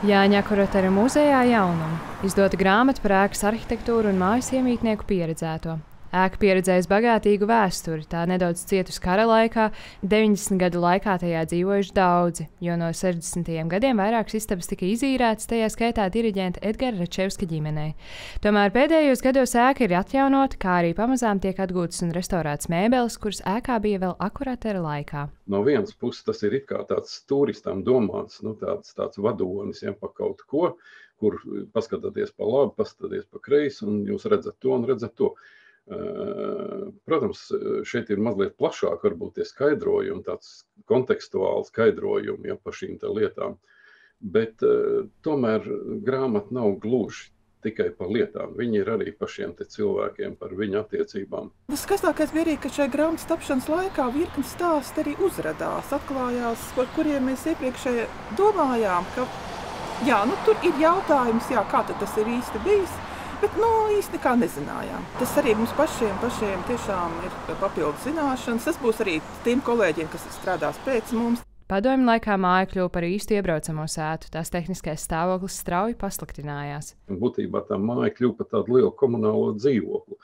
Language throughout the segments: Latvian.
Jāņa Akuratera muzejā jaunumi. Izdota grāmata par ēkas arhitektūru un mājas iemītnieku pieredzēto. Ēka pieredzējusi bagātīgu vēsturi, tā nedaudz cietusi kara laikā, 90 gadu laikā tajā dzīvojuši daudzi, jo no 60. gadiem vairākas istabas tika izīrētas, tajā skaitā diriģenta Edgara Račevska ģimenei. Tomēr pēdējos gados ēka ir atjaunota, kā arī pamazām tiek atgūtas un restaurētas mēbeles, kuras ēkā bija vēl Akuratera laikā. No vienas puses tas ir it kā tāds turistam domāts, tāds vadonis, ja, pa kaut ko, kur paskatāties pa labi, paskatāties pa kreisi, un jūs redzat to un redzat to. Protams, šeit ir mazliet plašāk varbūt tie skaidrojumi, tāds kontekstuāli skaidrojumi, ja, par šīm te lietām, bet tomēr grāmata nav gluži tikai par lietām. Viņi ir arī par šiem te cilvēkiem, par viņu attiecībām. Tas skaistākais bija arī, ka šai grāmatas tapšanas laikā virkni stāsti arī uzradās, atklājās, par kuriem mēs iepriekšēji domājām, ka jā, tur ir jautājums, jā, kā tad tas ir īsti bijis, bet īsti nekā nezinājām. Tas arī mums pašiem tiešām ir papildu zināšanas. Tas būs arī tiem kolēģiem, kas strādās pēc mums. Padomju laikā māja kļuva par īstu iebraucamo sētu, tās tehniskais stāvoklis strauji pasliktinājās. Būtībā tā māja kļuva par tādu lielu komunālo dzīvokli.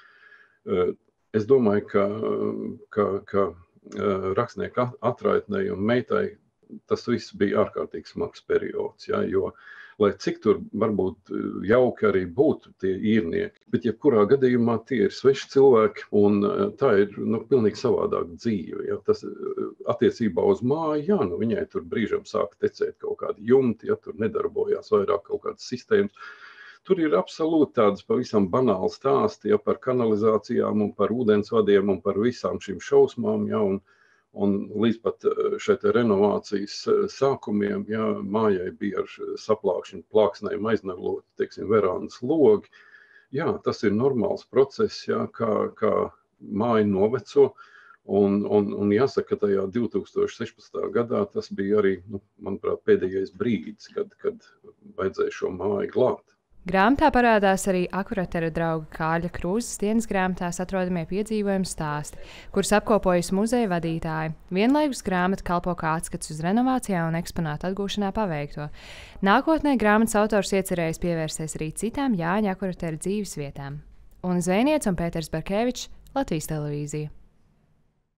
Es domāju, ka rakstnieka atraitnei un meitai tas viss bija ārkārtīgi smags periods, ja, jo lai cik tur varbūt jauki arī būtu tie īrnieki, bet jebkurā gadījumā tie ir sveši cilvēki, un tā ir pilnīgi savādāka dzīve. Ja. Tas attiecībā uz māju, jā, viņai tur brīžam sāk tecēt kaut kādi jumti, ja tur nedarbojās vairāk kaut kādas sistēmas. Tur ir absolūti tādas pavisam banāls stāsti, ja, par kanalizācijām un par ūdensvadiem un par visām šīm šausmām, ja, un līdz pat šeit renovācijas sākumiem, ja, mājai bija ar saplākšņu plāksnēm aiznagloti, teiksim, verandas logi. Jā, tas ir normāls process, ja, kā māja noveco, un jāsaka, ka tajā 2016. gadā tas bija arī, manuprāt, pēdējais brīdis, kad vajadzēja šo māju glābt. Grāmatā parādās arī Akuratera drauga Kārļa Krūzes dienas grāmatās atrodamie piedzīvojumi stāsti, kurus apkopojusi muzeja vadītāja. Vienlaikus grāmata kalpo kā atskats uz renovācijā un eksponātu atgūšanā paveikto. Nākotnē grāmatas autors iecerējis pievērsties arī citām Jāņa Akuratera dzīves vietām. Un Zvejniece un Pēters Barkevičs, Latvijas televīzija.